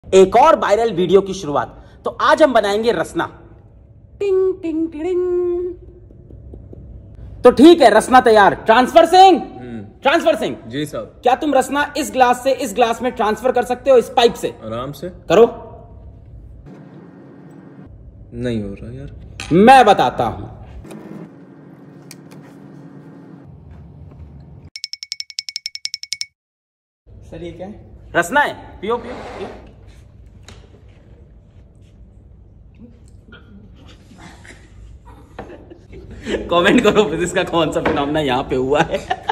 एक और viral video की शुरुआत। तो आज हम बनाएंगे रसना। टिंग टिंग टिंग। तो ठीक है, रसना तैयार। ट्रांसफर सिंह, ट्रांसफर सिंह जी साहब। क्या तुम रसना इस ग्लास से इस ग्लास में ट्रांसफर कर सकते हो इस पाइप से? आराम से करो। नहीं हो रहा यार। मैं बताता हूं। सर ये क्या है? रसना है, पियो पियो पियो। कमेंट करो फिजिक्स का कौन सा फिनोमेना यहां पे हुआ है।